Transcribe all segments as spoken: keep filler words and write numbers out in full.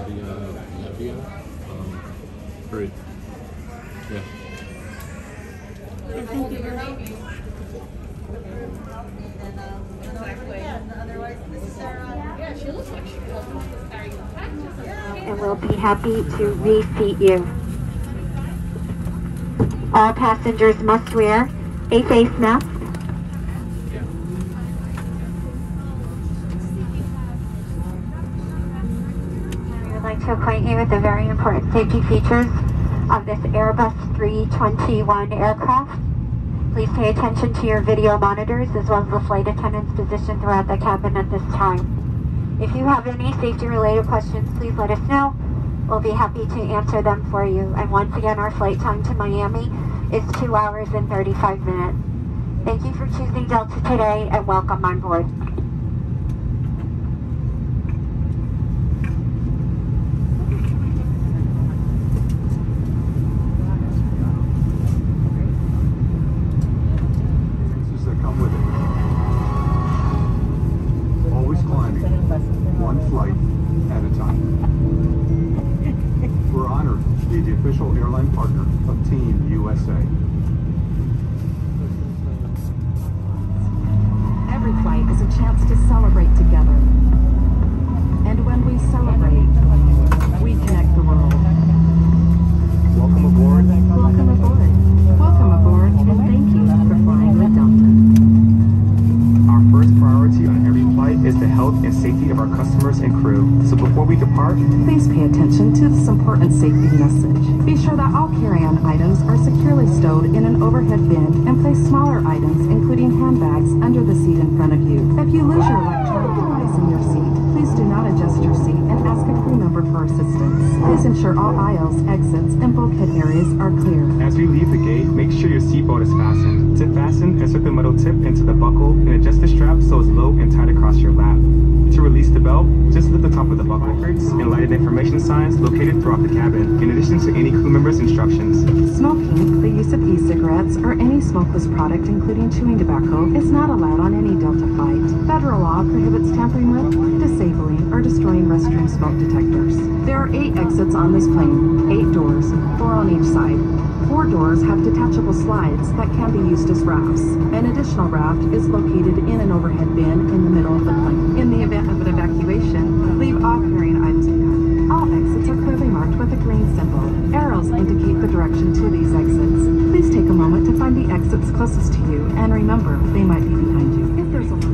the uh, L G A. Um, great. Yeah. Thank you. And we'll be happy to reseat you. All passengers must wear a face mask. We would like to acquaint you with the very important safety features of this Airbus three twenty-one aircraft. Please pay attention to your video monitors as well as the flight attendants positioned throughout the cabin at this time. If you have any safety-related questions, please let us know. We'll be happy to answer them for you. And once again, our flight time to Miami is two hours and thirty-five minutes. Thank you for choosing Delta today and welcome on board. That come with it. Always climbing, one flight at a time. We're honored to be the official airline partner of Team U S A. Every flight is a chance to celebrate together. And when we celebrate, we connect the world. Welcome aboard. Welcome aboard. Welcome aboard, and thank you for flying with Delta. Our first priority on every flight is the health and safety of our customers and crew. So before we depart, Please pay attention to this important safety message. Be sure that all carry-on items are securely stowed in an overhead bin and place smaller items, including handbags, under the seat in front of you. If you lose your electronic device in your seat, please do not adjust your seat and ask a crew member for assistance. Please ensure all aisles, exits, and bulkhead areas are clear. as we leave the gate, make sure your seatbelt is fastened. To fasten, insert the metal tip into the buckle and adjust the strap so it's low and tight across your lap. To release the belt, just lift the top of the buckle and lighted information signs located throughout the cabin, in addition to any crew member's instructions. Smoking, the use of e-cigarettes, or any smokeless product including chewing tobacco is not allowed on any Delta flight. Federal law prohibits tampering with, disabling, or destroying restroom smoke detectors. There are eight exits on this plane, eight doors, four on each side. Four doors have detachable slides that can be used as rafts. An additional raft is located in an overhead bin in the middle of the plane. In the event of an evacuation, leave all carrying items behind. All exits are clearly marked with a green symbol. Arrows indicate the direction to these exits. Please take a moment to find the exits closest to you, and remember, they might be behind you. If there's a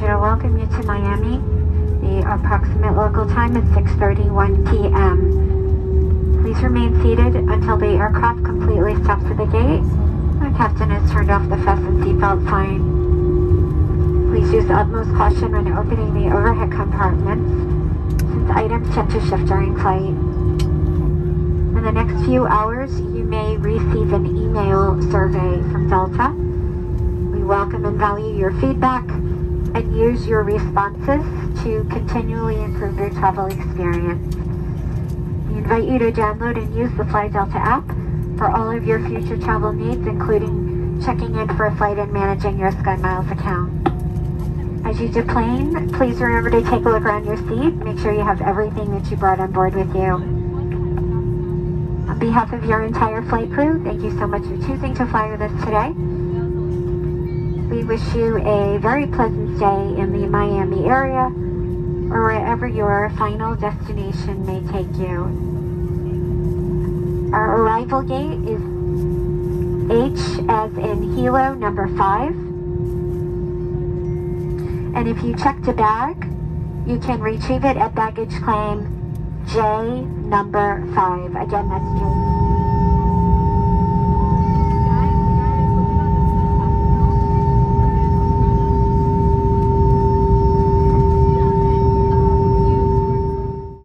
pleasure to welcome you to Miami. The approximate local time is six thirty-one p m Please remain seated until the aircraft completely stops at the gate. The captain has turned off the fasten seatbelt sign. Please use the utmost caution when opening the overhead compartments, since items tend to shift during flight. In the next few hours, you may receive an email survey from Delta. We welcome and value your feedback and use your responses to continually improve your travel experience. We invite you to download and use the Fly Delta app for all of your future travel needs, including checking in for a flight and managing your SkyMiles account. As you deplane, please remember to take a look around your seat. Make sure you have everything that you brought on board with you. On behalf of your entire flight crew, thank you so much for choosing to fly with us today. We wish you a very pleasant stay in the Miami area, or wherever your final destination may take you. Our arrival gate is H as in Hilo number five. And if you checked a bag, you can retrieve it at baggage claim J number five. Again, that's J.